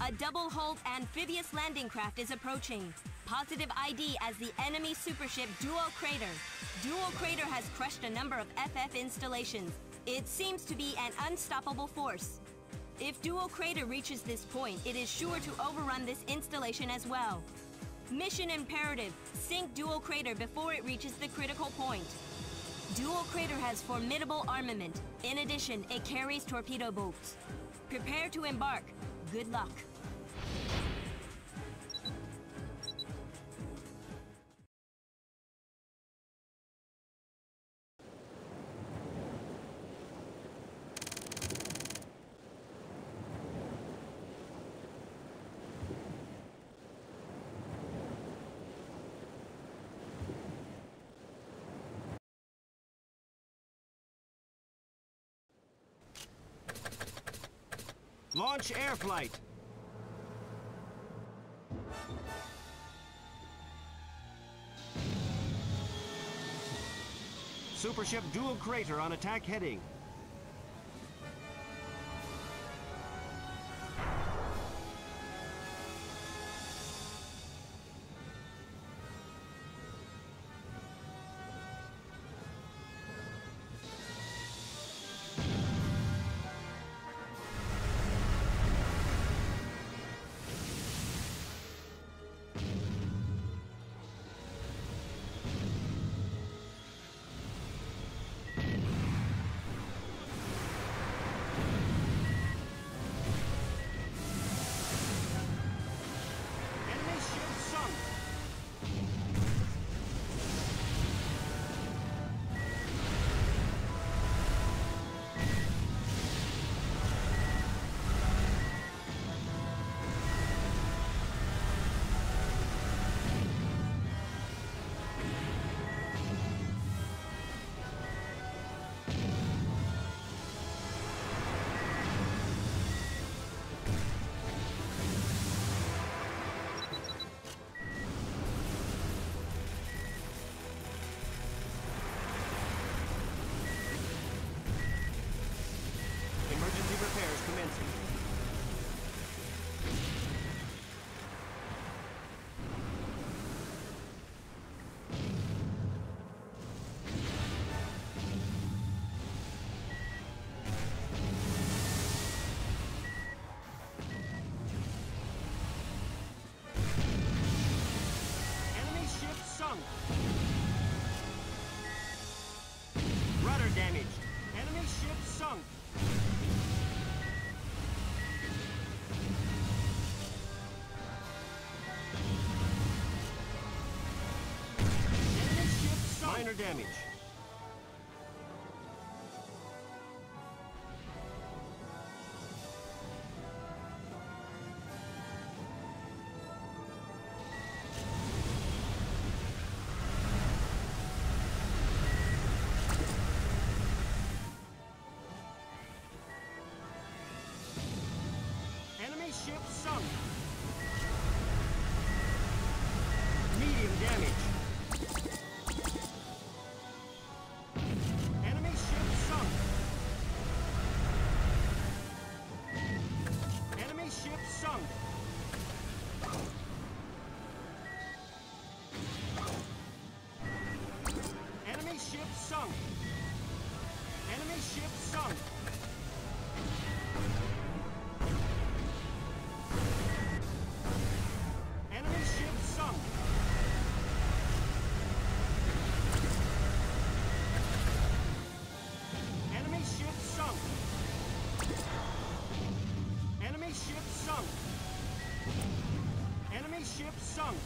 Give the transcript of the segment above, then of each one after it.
A double-hulled amphibious landing craft is approaching. Positive ID as the enemy supership Dual Crater. Dual Crater has crushed a number of FF installations. It seems to be an unstoppable force. If Dual Crater reaches this point, it is sure to overrun this installation as well. Mission imperative: sink Dual Crater before it reaches the critical point. Dual Crater has formidable armament. In addition, it carries torpedo boats. Prepare to embark. Good luck. Launch air flight. Supership Dual Crater on attack heading. Repairs commencing. Enemy ship sunk. Rudder damaged. Enemy ship sunk. Minor damage. Enemy ship sunk. Medium damage. Ship sunk. Enemy ship sunk. Enemy ship sunk. Enemy ship sunk. Enemy ship sunk. Enemy ship sunk. Enemy ship sunk.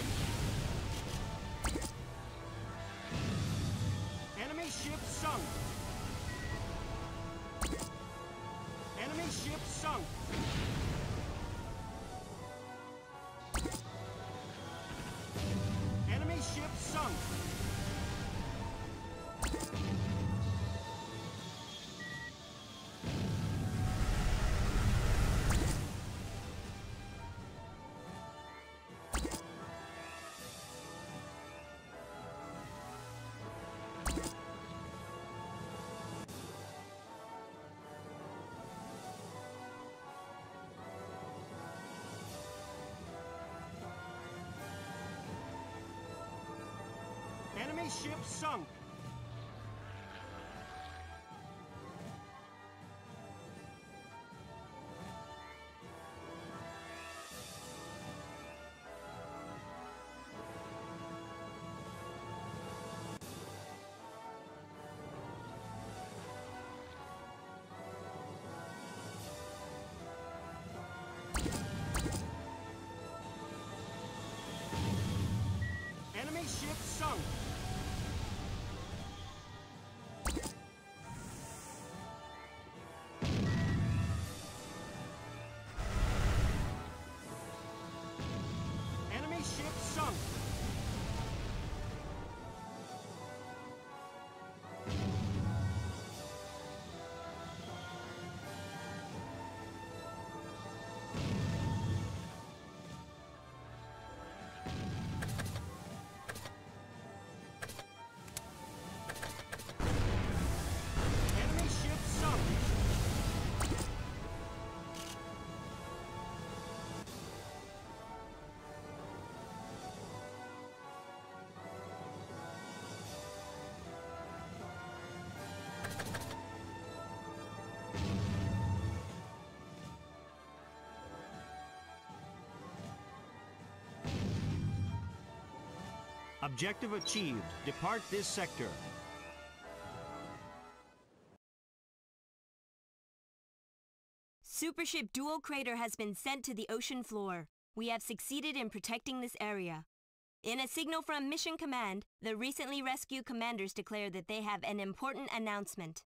Enemy ship sunk. Enemy ship sunk. Enemy ship sunk. Enemy ship sunk. Enemy ship sunk. Enemy ship sunk. Enemy ship sunk. Objective achieved. Depart this sector. Supership Dual Crater has been sent to the ocean floor. We have succeeded in protecting this area. In a signal from Mission Command, the recently rescued commanders declare that they have an important announcement.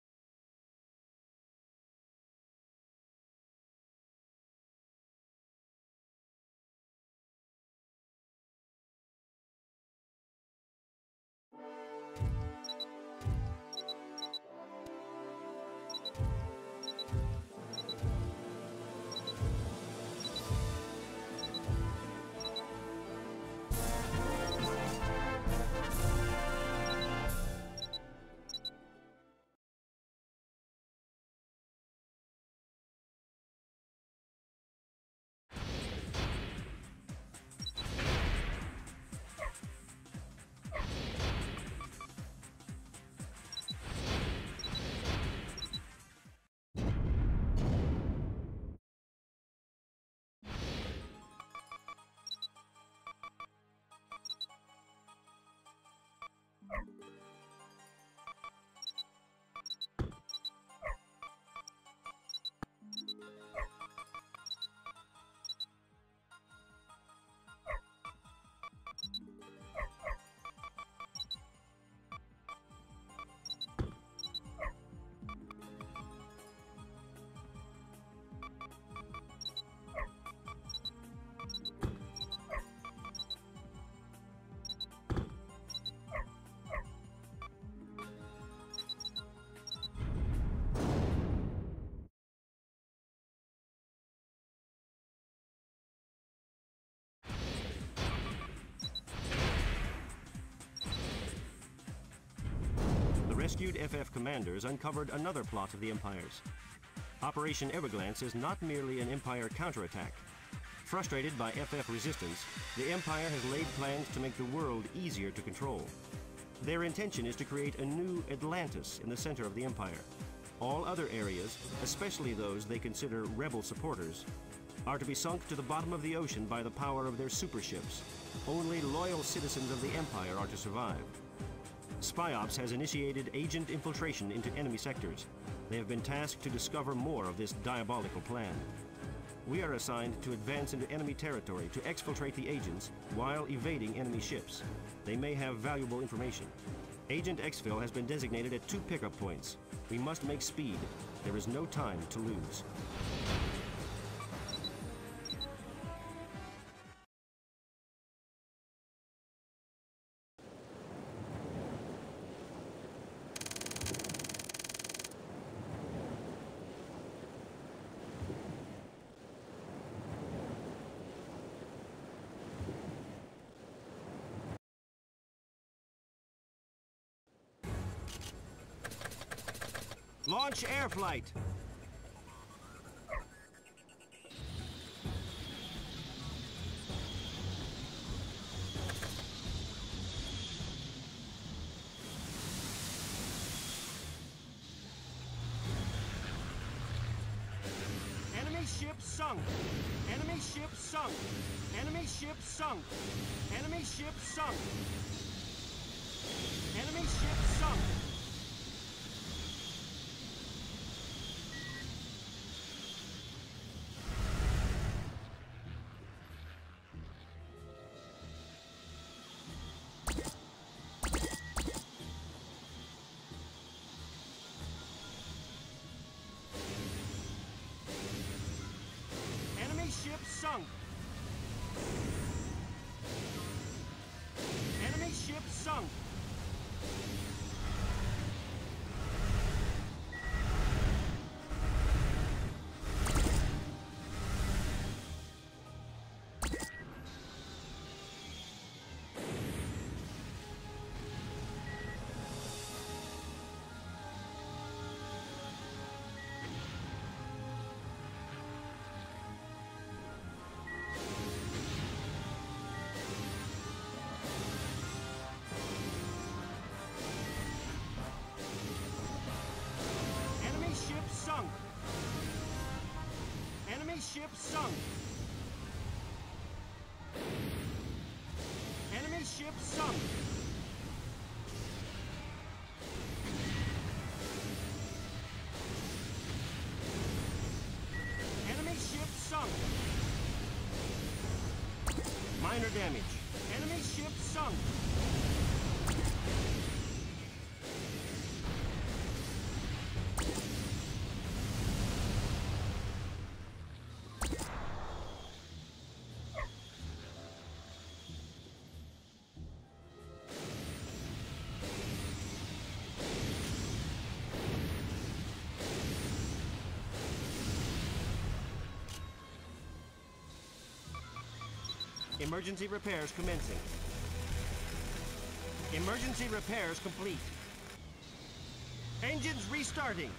Rescued FF commanders uncovered another plot of the Empire's. Operation Everglance is not merely an Empire counterattack. Frustrated by FF resistance, the Empire has laid plans to make the world easier to control. Their intention is to create a new Atlantis in the center of the Empire. All other areas, especially those they consider rebel supporters, are to be sunk to the bottom of the ocean by the power of their super ships. Only loyal citizens of the Empire are to survive. Spy Ops has initiated agent infiltration into enemy sectors. They have been tasked to discover more of this diabolical plan. We are assigned to advance into enemy territory to exfiltrate the agents while evading enemy ships. They may have valuable information. Agent Exfil has been designated at 2 pickup points. We must make speed. There is no time to lose. Launch air flight. ship sunk! Enemy ship sunk! Enemy ship sunk! Enemy ship sunk! Enemy ship sunk! Enemy ship sunk! Enemy ship sunk! Enemy ship sunk! Enemy ship sunk! Enemy ship sunk! Enemy ship sunk! Minor damage. Enemy ship sunk! Emergency repairs commencing. Emergency repairs complete. Engines restarting.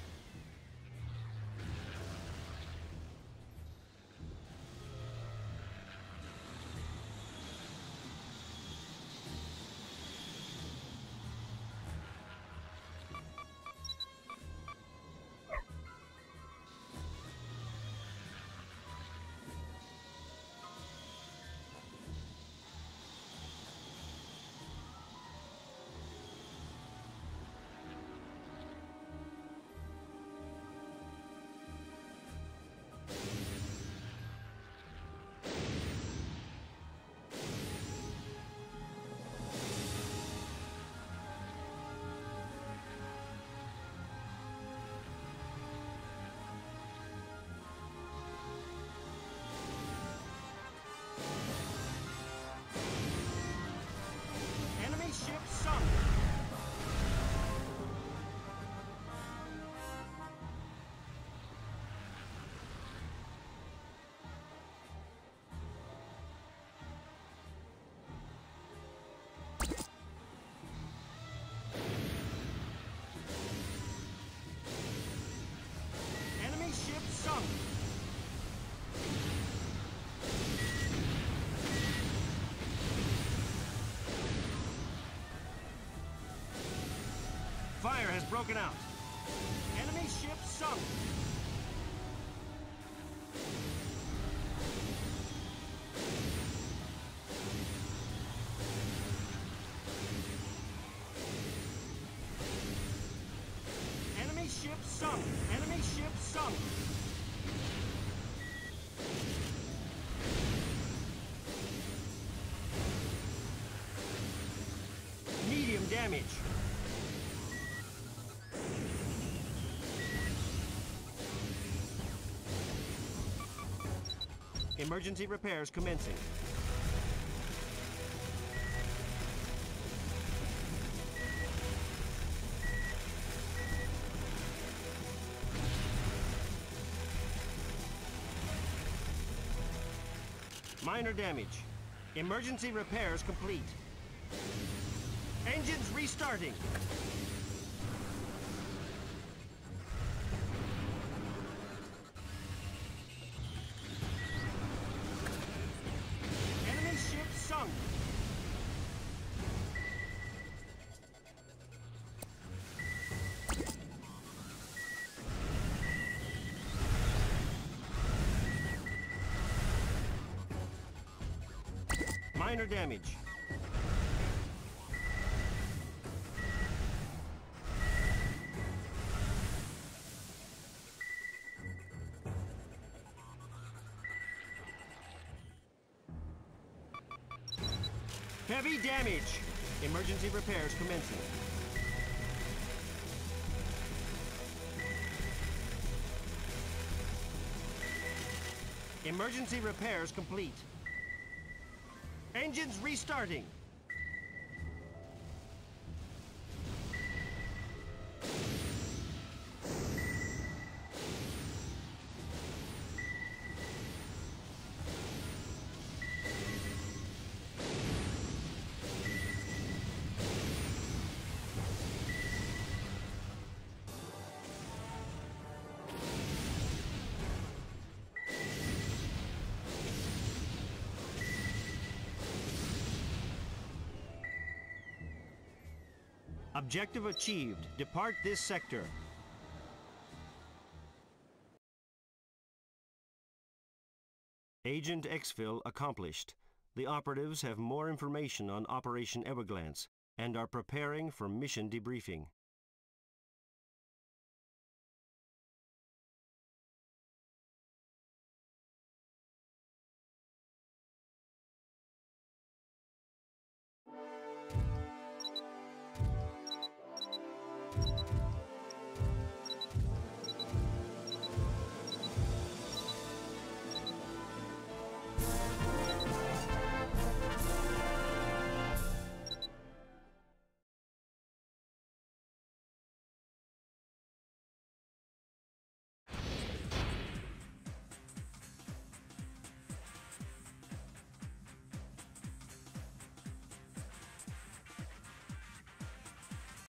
Enemy ship sunk! Enemy ship sunk! Fire has broken out. Enemy ship sunk. Enemy ship sunk. Enemy ship sunk. Medium damage. Emergency repairs commencing. Minor damage. Emergency repairs complete. Engines restarting. Enemy ship sunk. Minor damage. Heavy damage. Emergency repairs commencing. Emergency repairs complete. Engines restarting. Objective achieved. Depart this sector. Agent exfil accomplished. The operatives have more information on Operation Everglance and are preparing for mission debriefing.